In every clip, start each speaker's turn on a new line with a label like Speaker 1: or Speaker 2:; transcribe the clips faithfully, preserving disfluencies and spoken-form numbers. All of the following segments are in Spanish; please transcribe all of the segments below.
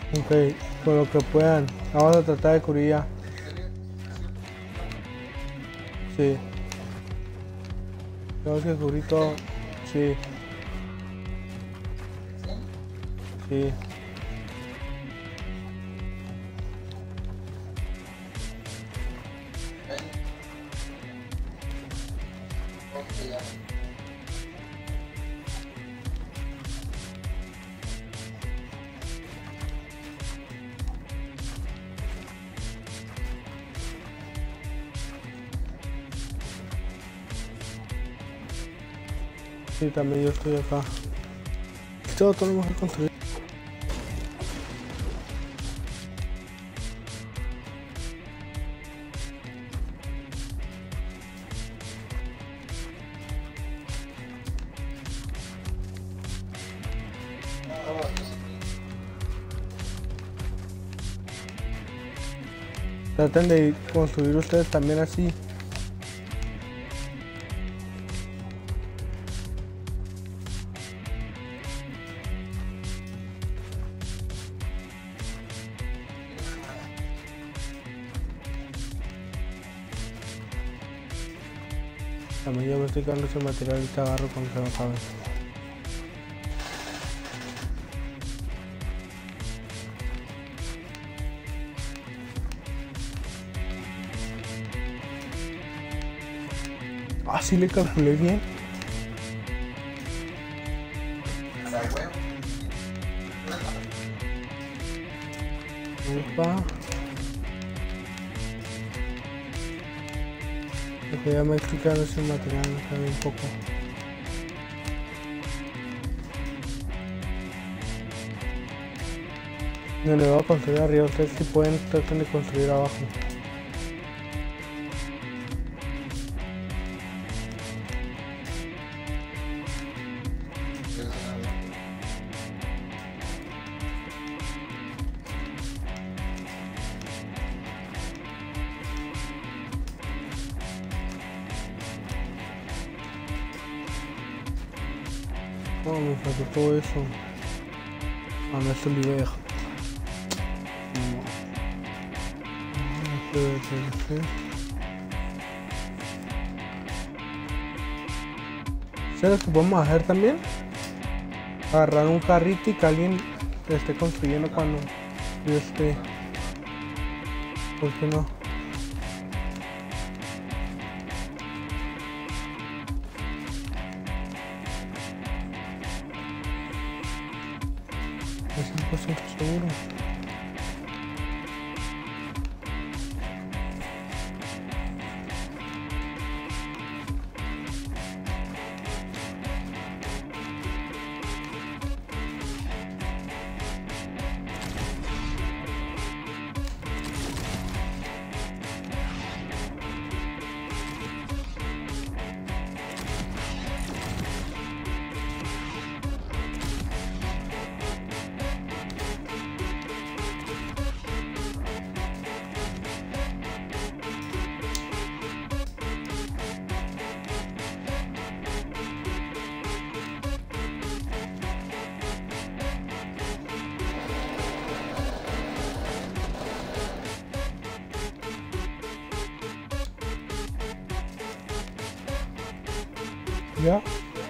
Speaker 1: Ok, con lo que puedan. Vamos a tratar de cubrir ya. Sí. Tengo que cubrir todo. Sí. Sí. Sí, también yo estoy acá. Todo tenemos que construir. Traten de construir ustedes también así. También yo me estoy quedando ese material y te agarro cuando se me acabe. Ah, sí le calculé bien. Opa. Porque ya me estoy quedando ese material, me cabe un poco. No le voy a construir arriba, ustedes si pueden traten de construir abajo. No, me faltó todo eso. Ah, no, esto lo iba a dejar. ¿Sabes lo que podemos hacer también? Agarrar un carrito y que alguien esté construyendo cuando yo esté. ¿Por qué no? Es cien por ciento seguro. ¿Ya?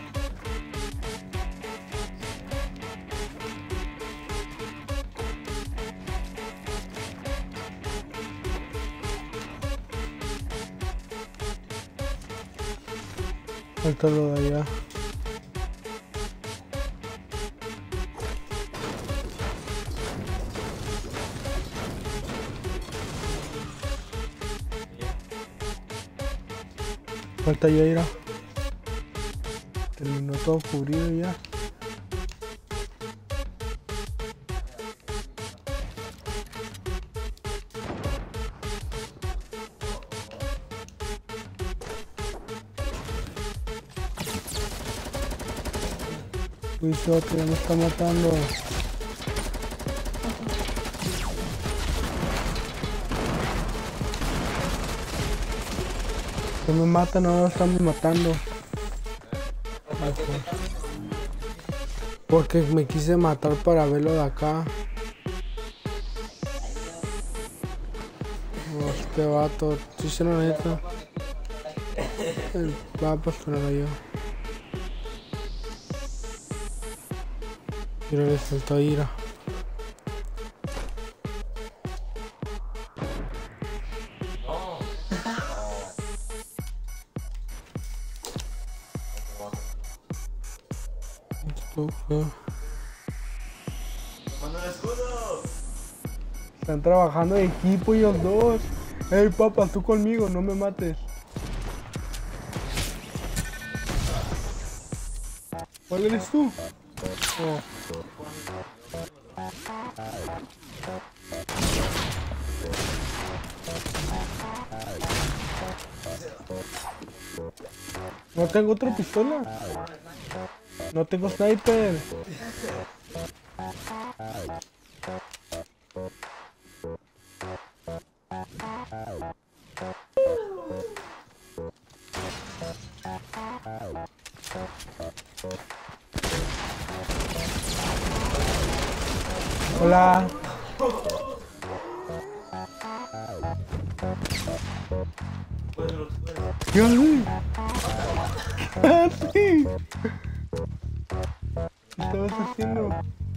Speaker 1: Falta lo de allá. Falta Yaira. Terminó todo cubrido ya. Uy, eso que me está matando. Que me mata, no lo estamos matando. Porque me quise matar para verlo de acá. Oh, este vato, sí se lo neta. El papas, pero no yo. Mira, le saltó ira. Están trabajando en equipo ellos dos. Ey, papas, tú conmigo, no me mates. ¿Cuál eres tú? Oh. No tengo otra pistola. No tengo sniper. Hola. ¿Qué haces? ¿Qué haces? ¿Qué estabas haciendo?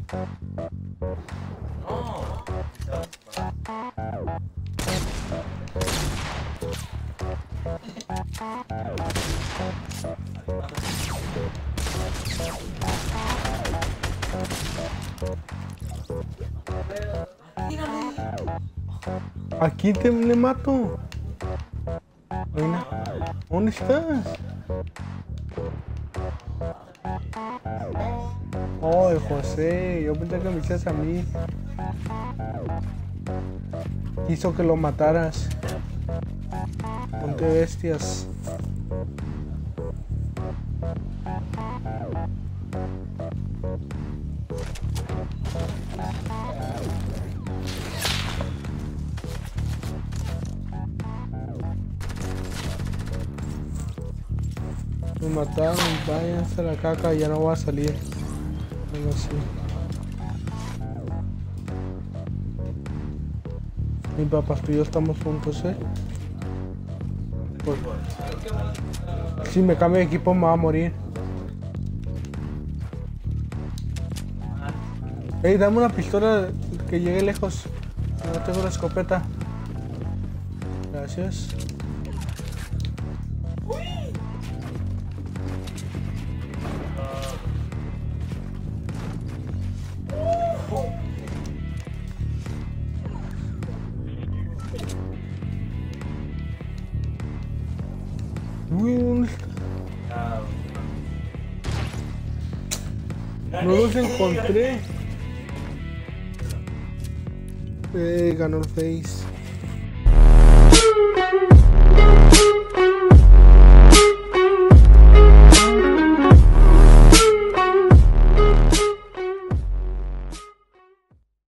Speaker 1: ¿A quién te le mato? Bueno, ¿dónde estás? Oh, José, yo pensé que me echas a mí. Quiso que lo mataras. Ponte bestias. Me mataron, váyanse a la caca, ya no voy a salir. Algo así. Mi papá, tú y yo estamos juntos, ¿eh? Pues, si me cambio de equipo me va a morir. Ey, dame una pistola que llegue lejos. No tengo la escopeta. Gracias. Uy, ¿dónde está? No los encontré. Eh, ganó el face.